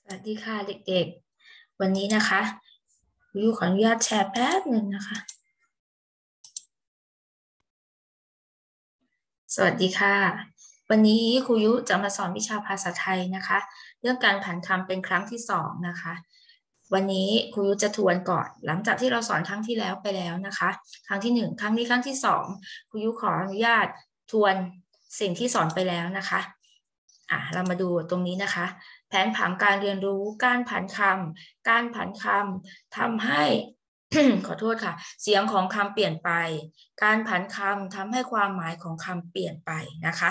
วัสดีค่ะเด็กๆ วันนี้นะคะครูยูขออนุญาตแชร์แป๊บหนึ่งนะคะ สวัสดีค่ะ วันนี้ครูยุจะมาสอนวิชาภาษาไทยนะคะ เรื่องการผันคำเป็นครั้งที่2นะคะ วันนี้ครูยุจะทวนก่อนหลังจากที่เราสอนครั้งที่แล้วไปแล้วนะคะ ครั้งที่1ครั้งนี้ครั้งที่2ครูยุขออนุญาตทวนสิ่งที่สอนไปแล้วนะคะเรามาดูตรงนี้นะคะ แผนผังการเรียนรู้การผันคำการผันคำทำให้ ขอโทษค่ะเสียงของคำเปลี่ยนไปการผันคำทำให้ความหมายของคำเปลี่ยนไปนะคะ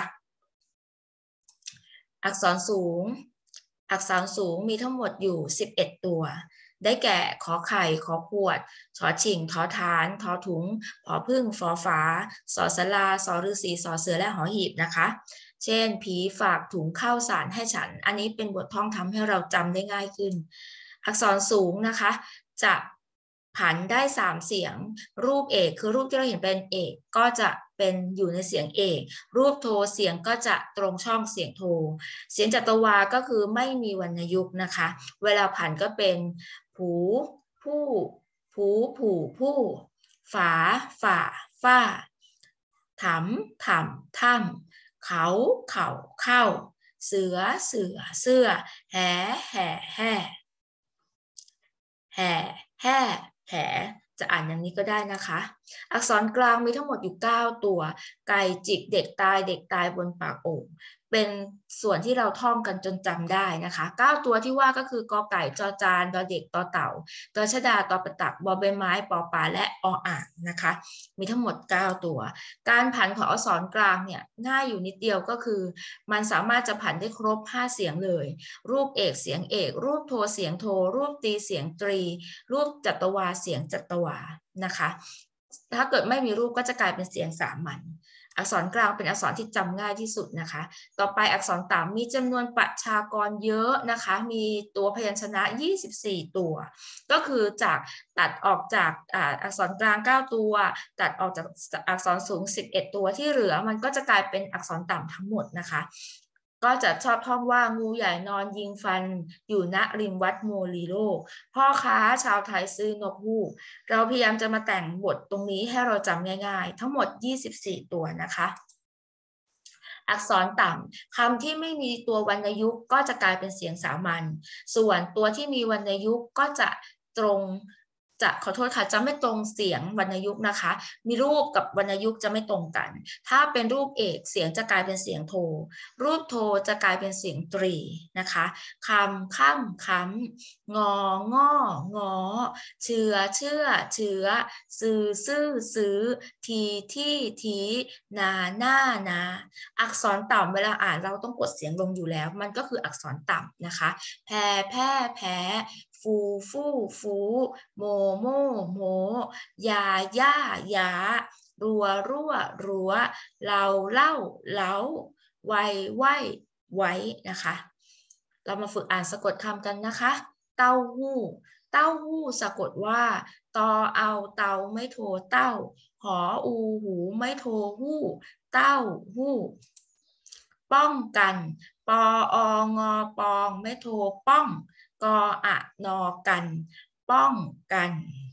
อักษรสูงมีทั้งหมดอยู่11ตัวได้แก่ขอไข่ขอขวดชอชิงทอฐานทอถุงผอพึ่งฟอฝาสอสลาสอฤาษีสอเสือและหอหีบนะคะเช่นผีฝากถุงข้าวสารให้ฉันอันนี้เป็นบทท่องทำให้เราจำได้ง่ายขึ้นอักษรสูงนะคะจะผันได้3เสียงรูปเอกคือรูปที่เราเห็นเป็นเอกก็จะเป็นอยู่ในเสียงเอกรูปโทเสียงก็จะตรงช่องเสียงโทเสียงจัตวาก็คือไม่มีวรรณยุกต์นะคะเวลาผันก็เป็นผูผู้ผูผู่ผู้ฝาฝ่าฝ้าถำถ่ำถ้ำเขาเข่าเข้าเสือเสือเสื้อแห่แห่แห่แห่แห่แห่จะอ่านอย่างนี้ก็ได้นะคะอักษรกลางมีทั้งหมดอยู่9ตัวไก่จิกเด็กตายบนปากโอ่งเป็นส่วนที่เราท่องกันจนจำได้นะคะ9ตัวที่ว่าก็คือกอไก่จอจานดอเด็กตอเต่าตอชดาตอประตักบอใบไม้ปอปลาและออ่างนะคะมีทั้งหมด9ตัวการผันของอักษรกลางเนี่ยง่ายอยู่นิดเดียวก็คือมันสามารถจะผันได้ครบ5เสียงเลยรูปเอกเสียงเอกรูปโทเสียงโทรูปตีเสียงตรีรูปจัตวาเสียงจัตวานะคะถ้าเกิดไม่มีรูปก็จะกลายเป็นเสียงสามัญอักษรกลางเป็นอักษรที่จำง่ายที่สุดนะคะต่อไปอักษรต่ำมีจำนวนประชากรเยอะนะคะมีตัวพยัญชนะ24ตัวก็คือจากตัดออกจากอักษรกลาง9ตัวตัดออกจากอักษรสูง11ตัวที่เหลือมันก็จะกลายเป็นอักษรต่ำทั้งหมดนะคะก็จะชอบท่องว่างูใหญ่นอนยิงฟันอยู่ณริมวัดโมลีโลพ่อค้าชาวไทยซื้อนกฮูกเราพยายามจะมาแต่งบทตรงนี้ให้เราจำง่ายๆทั้งหมด24ตัวนะคะอักษรต่ำคำที่ไม่มีตัววรรณยุกต์ก็จะกลายเป็นเสียงสามัญส่วนตัวที่มีวรรณยุกต์ก็จะตรงขอโทษค่ะจะไม่ตรงเสียงวรรณยุกต์นะคะมีรูปกับวรรณยุกต์จะไม่ตรงกันถ้าเป็นรูปเอกเสียงจะกลายเป็นเสียงโทรูปโทจะกลายเป็นเสียงตรีนะคะคำค่ำค้ำงอง่องอเชื่อเชื่อเชื้อซื้อซื่อซื้อทีที่ทีนาหน้านาอักษรต่ำเวลาอ่านเราต้องกดเสียงลงอยู่แล้วมันก็คืออักษรต่ำนะคะแพรแพร่แพ้ฟูฟู่ฟูโมโมโมยาย่ายารัวรั่วรัวเราเล่าเล้าไวไหวไว้นะคะเรามาฝึกอ่านสะกดคำกันนะคะเต้าหู้เต้าหู้สะกดว่าตอเอาเตาไม่โทเต้าหออูหูไม่โทหู้เต้าหู้ป้องกันปอองอปองไม่โทป้องกออะนอกันป้องกัน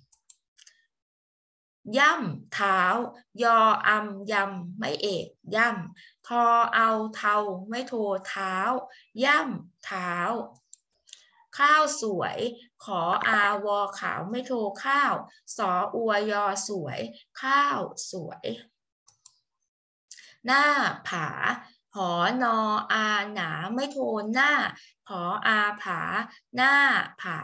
ย่ำเท้ายออำยำไม่เอกย่ำทอเอาเทาไม่โทเท้าย่ำเท้าข้าวสวยขออาวอขาวไม่โทข้าวสออวยอสวยข้าวสวยหน้าผาหอนออาหนาไม่โทหน้าหออาผาหน้าผา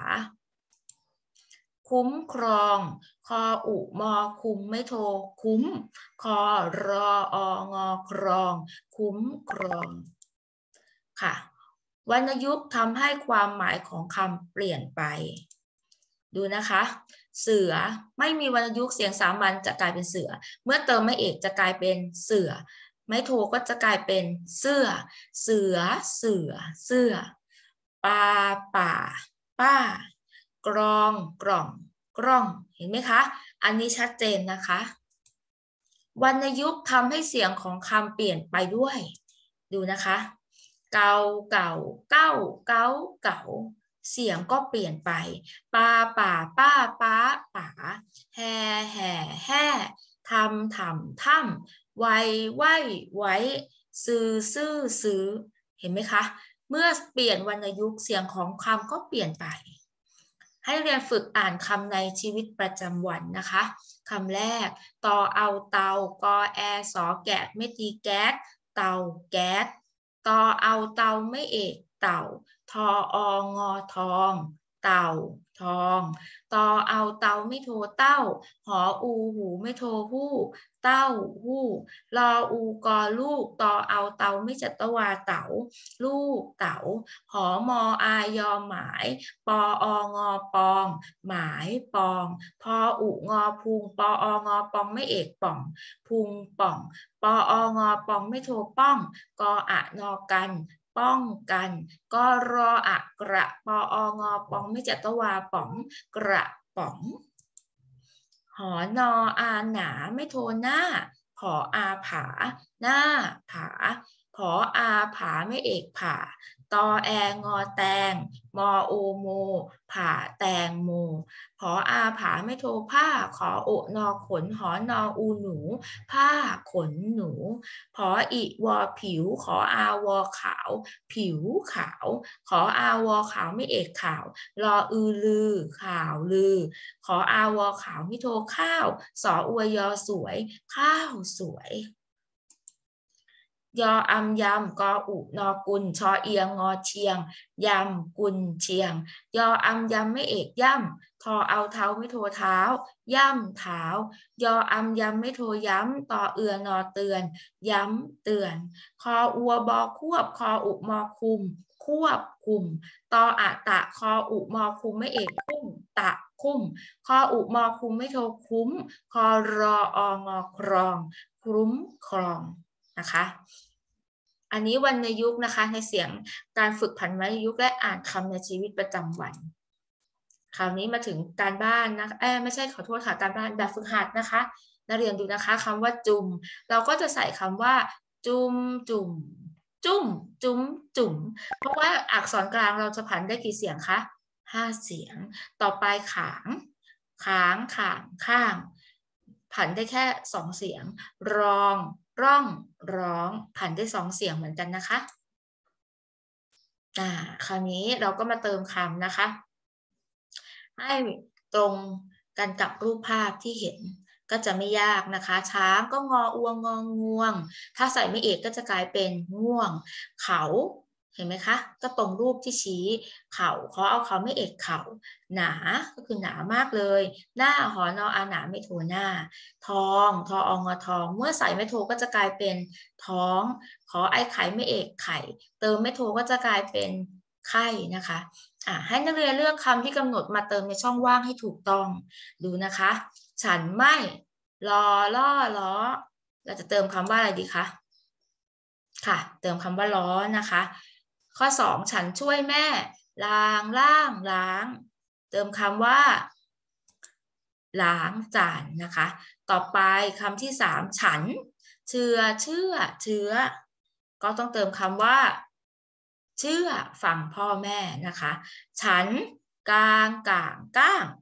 คุ้มครองคออุมอคุมไม่โทคุ้มคอรอองอครองคุ้มครองค่ะวรรณยุกต์ทำให้ความหมายของคำเปลี่ยนไปดูนะคะเสือไม่มีวรรณยุกต์เสียงสามัญจะกลายเป็นเสือเมื่อเติมไม่เอกจะกลายเป็นเสือไม่โทก็จะกลายเป็นเสื้อเสือเสือเสื้อปลาป่าป้ากรองกล่องกล้องเห็นไหมคะอันนี้ชัดเจนนะคะวรรณยุกต์ทำให้เสียงของคำเปลี่ยนไปด้วยดูนะคะเกาเก่าเก้าเก้าเก๋าเสียงก็เปลี่ยนไปปาป่าป้าป้าป๋าแห่แห่แห่ทำถ้ำไวไหวไว้ซื้อซื้อเห็นไหมคะเมื่อเปลี่ยนวรรณยุกต์เสียงของคำก็เปลี่ยนไปให้เรียนฝึกอ่านคำในชีวิตประจำวันนะคะคำแรกตอเอาเตากอแอสอแกะไม่ตีแก๊สเตาแก๊สตอเอาเตาไม่เอกเต่าทอองอทองเต่าทองตอเอาเตาไม่โทเต้าหออูหูไม่โทหู้เต้าหู้รออูกอลูกตอเอาเตาไม่จัตวาเต๋าลูกเต๋าหอมออายอหมายปอองอปองหมายปองพออุงอพุงปอองอปองไม่เอกป่องพุงป่องปอองอปองไม่โทป้องกออะนอกันป้องกันกรออะกระปอองอปองไม่จัตวาป๋องกระป๋องหอนออาหนาไม่โทหน้าผออาผาหน้าผาผออาผาไม่เอกผาตอแองอแตงมอโอโมผาแตงโมผออาผาไม่โทผ้าขอโอนอขนหอนออูหนูผ้าขนหนูผออิวอผิวขออาวอขาวผิวขาวขออาวอขาวไม่เอกขาวรออือลือข่าวลือขออาวอขาวไม่โทข้าวสออวยยอสวยข้าวสวยยออำยำกออุนอกุลชอเอียงงอเชียงยำกุลเชียงยออำยำไม่เอกย่ำทอเอาเท้าไม่โทเท้าย่ำเท้ายออำยำไม่โทย้ำต่อเอือนอเตือนย้ำเตือนคออัวบอควบคออุมอคุมควบคุมตออะตะคออุมอคุมไม่เอกคุ้มตะคุ้มคออุมอคุมไม่โทคุ้มคอรอองอครองคุ้มครองนะคะอันนี้วรรณยุกต์นะคะในเสียงการฝึกผันวรรณยุกต์และอ่านคำในชีวิตประจำวันคราวนี้มาถึงการบ้านนะไม่ใช่ขอโทษค่ะการบ้านแบบฝึกหัดนะคะนักเรียนดูนะคะคำว่าจุ่มเราก็จะใส่คำว่าจุ่มจุ่มจุ่มจุ่มจุ่มเพราะว่าอักษรกลางเราจะผันได้กี่เสียงคะ5 เสียงต่อไปขางขางข้างผันได้แค่2 เสียงรองร่องร้องผันได้2 เสียงเหมือนกันนะคะคราวนี้เราก็มาเติมคำนะคะให้ตรงกันกับรูปภาพที่เห็นก็จะไม่ยากนะคะช้างก็งออวงงอง่วงถ้าใส่ไม่เอกก็จะกลายเป็นง่วงเขาเห็นไหมคะก็ตรงรูปที่ชี้เขาเอาเขาไม่เอกเขาหนาก็คือหนามากเลยหน้าหอนออาหนาไม่โทหน้าทองทอองอทองเมื่อใส่ไม่โทก็จะกลายเป็นท้องขอไอไข่ไม่เอกไข่เติมไม่โทก็จะกลายเป็นไข่นะคะให้นักเรียนเลือกคำที่กำหนดมาเติมในช่องว่างให้ถูกต้องดูนะคะฉันไม่รอล่อล้อเราจะเติมคำว่าอะไรดีคะค่ะเติมคำว่าล้อนะคะข้อ2ฉันช่วยแม่ล้างล่างล้างเติมคำว่าล้างจานนะคะต่อไปคำที่3ฉันเชื่อก็ต้องเติมคำว่าเชื่อฝั่งพ่อแม่นะคะฉันกลางก่างก้าง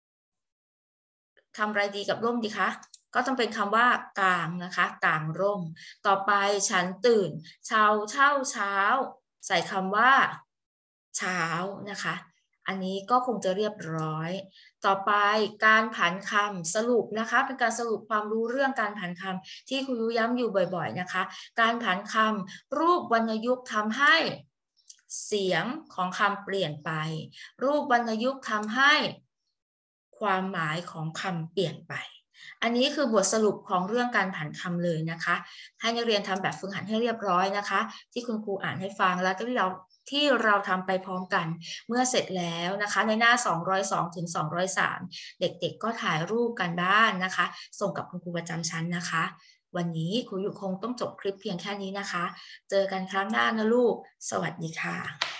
ทำอะไรดีกับร่มดีคะก็ต้องเป็นคำว่ากลางนะคะกลางร่มต่อไปฉันตื่นเช้าเช้าใส่คำว่าเช้านะคะอันนี้ก็คงจะเรียบร้อยต่อไปการผันคำสรุปนะคะเป็นการสรุปความรู้เรื่องการผันคำที่ครูย้ำอยู่บ่อยๆนะคะการผันคำรูปวรรณยุกต์ทำให้เสียงของคำเปลี่ยนไปรูปวรรณยุกต์ทำให้ความหมายของคำเปลี่ยนไปอันนี้คือบทสรุปของเรื่องการผันคำเลยนะคะให้นักเรียนทำแบบฝึกหัดให้เรียบร้อยนะคะที่คุณครูอ่านให้ฟังแล้วที่เราทำไปพร้อมกันเมื่อเสร็จแล้วนะคะในหน้า202ถึง203เด็กๆก็ถ่ายรูปกันบ้านนะคะส่งกับคุณครูประจำชั้นนะคะวันนี้ครูอยู่คงต้องจบคลิปเพียงแค่นี้นะคะเจอกันครั้งหน้านะลูกสวัสดีค่ะ